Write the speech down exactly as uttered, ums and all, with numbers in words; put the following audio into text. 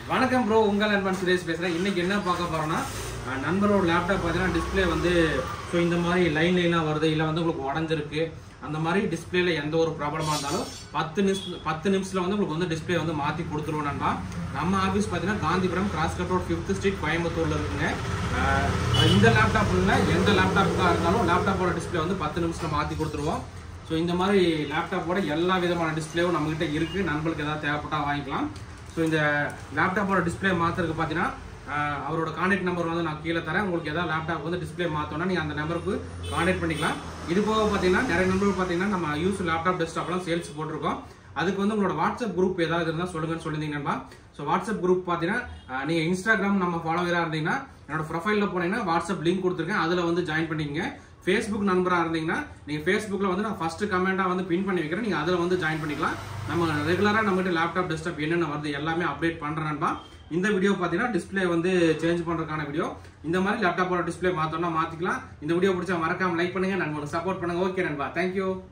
வணக்கம் ப்ரோ, உங்கள் நண்பன் சுரேஷ் பேசுகிறேன். இன்றைக்கி என்ன பார்க்க போகிறோன்னா, நண்பரோட லேப்டாப் பார்த்தீங்கன்னா டிஸ்பிளே வந்து ஸோ இந்த மாதிரி லைன் லைனாக வருது, இல்லை வந்து உங்களுக்கு உடஞ்சிருக்கு. அந்த மாதிரி டிஸ்பிளேல எந்த ஒரு ப்ராப்ளமாக இருந்தாலும் பத்து நிமிஷம் பத்து நிமிஷத்தில் வந்து உங்களுக்கு வந்து டிஸ்பிளே வந்து மாற்றி கொடுத்துருவோம் நண்பா. நம்ம ஆஃபீஸ் பார்த்தீங்கன்னா Gandhipuram cross cut road fifth street கோயம்புத்தூரில் இருக்குங்க. இந்த லேப்டாப் இல்லை, எந்த லேப்டாப்புக்காக இருந்தாலும் லேப்டாப்போட டிஸ்பிளே வந்து பத்து நிமிஷத்தில் மாற்றி கொடுத்துருவோம். ஸோ இந்த மாதிரி லேப்டாப்போட எல்லா விதமான டிஸ்பிளேவும் நம்மகிட்ட இருக்குது. நண்பர்களுக்கு எதாவது தேவைப்பட்டால் வாங்கிக்கலாம். ஸோ இந்த லேப்டாப்போட டிஸ்பிளே மாற்றுறதுக்கு பார்த்தீங்கன்னா அவரோட கான்டாக்ட் நம்பர் வந்து நான் கீழே தரேன். உங்களுக்கு எதாவது லேப்டாப் வந்து டிஸ்பிளே மாற்றோன்னா நீங்கள் அந்த நம்பருக்கு கான்டாக்ட் பண்ணிக்கலாம். இது போக பார்த்தீங்கன்னா நிறைய நம்பருக்கு பார்த்தீங்கன்னா நம்ம யூஸ் லேப்டாப் டெஸ்க்டாப்லாம் சேல்ஸ் போட்டிருக்கோம். அதுக்கு வந்து உங்களோட வாட்ஸ்அப் குரூப் ஏதாவது இருந்தால் சொல்லுங்கன்னு சொல்லியிருந்தீங்கன்னா, ஸோ வாட்ஸ்அப் குரூப் பார்த்தீங்கன்னா நீங்கள் இன்ஸ்டாகிராம் நம்ம ஃபாலோவராக இருந்தீங்கன்னா என்னோட ப்ரொஃபைலில் போனீங்கன்னா வாட்ஸ்அப் லிங்க் கொடுத்துருக்கேன், அதில் வந்து ஜாயின் பண்ணிக்கங்க. ஃபேஸ்புக் நண்பராக இருந்தீங்கன்னா நீங்கள் ஃபேஸ்புக்கில் வந்து நான் ஃபஸ்ட்டு கமெண்ட்டாக வந்து பின் பண்ணி வைக்கிறேன், நீங்கள் அதில் வந்து ஜாயின் பண்ணிக்கலாம். நம்ம ரெகுலராக நம்மகிட்ட லேப்டாப் டெஸ்க்டாப் என்னென்ன வருது எல்லாமே அப்டேட் பண்ணுறேன்பா. இந்த வீடியோ பார்த்தீங்கன்னா டிஸ்பிளே வந்து சேஞ்ச் பண்ணுறதுக்கான வீடியோ. இந்த மாதிரி லேப்டாப்போட டிஸ்பிளே மாற்றோம்னா மாற்றிக்கலாம். இந்த வீடியோ பிடிச்சா மறக்காம லைக் பண்ணுங்கள், நண்பர்களுக்கு சப்போர்ட் பண்ணுங்கள். ஓகே நண்பா, தேங்க்யூ.